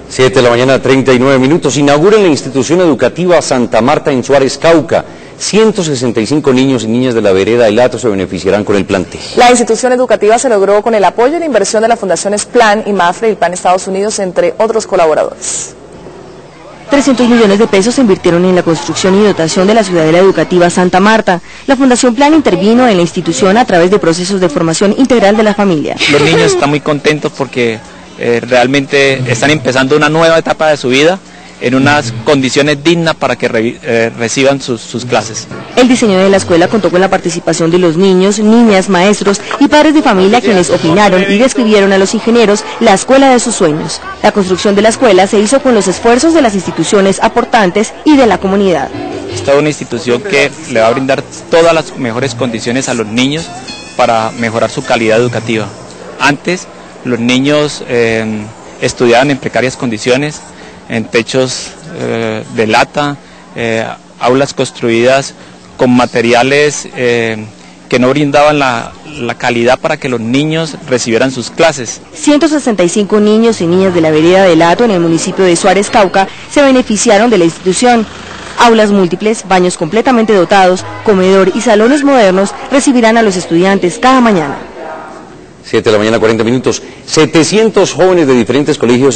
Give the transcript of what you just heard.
7 de la mañana, 39 minutos. Inauguran la institución educativa Santa Marta en Suárez, Cauca. 165 niños y niñas de la vereda El Hato se beneficiarán con el plantel. La institución educativa se logró con el apoyo y la inversión de las fundaciones Plan y Mafre y Plan Estados Unidos, entre otros colaboradores. 300 millones de pesos se invirtieron en la construcción y dotación de la ciudadela educativa Santa Marta. La Fundación Plan intervino en la institución a través de procesos de formación integral de la familia. Los niños están muy contentos porque realmente están empezando una nueva etapa de su vida en unas condiciones dignas para que reciban sus clases. El diseño de la escuela contó con la participación de los niños, niñas, maestros y padres de familia, quienes opinaron y describieron a los ingenieros la escuela de sus sueños. La construcción de la escuela se hizo con los esfuerzos de las instituciones aportantes y de la comunidad. Esta es una institución que le va a brindar todas las mejores condiciones a los niños para mejorar su calidad educativa. Antes los niños estudiaban en precarias condiciones, en techos de lata, aulas construidas con materiales que no brindaban la calidad para que los niños recibieran sus clases. 165 niños y niñas de la vereda del Hato en el municipio de Suárez, Cauca, se beneficiaron de la institución. Aulas múltiples, baños completamente dotados, comedor y salones modernos recibirán a los estudiantes cada mañana. 7 de la mañana, 40 minutos. 700 jóvenes de diferentes colegios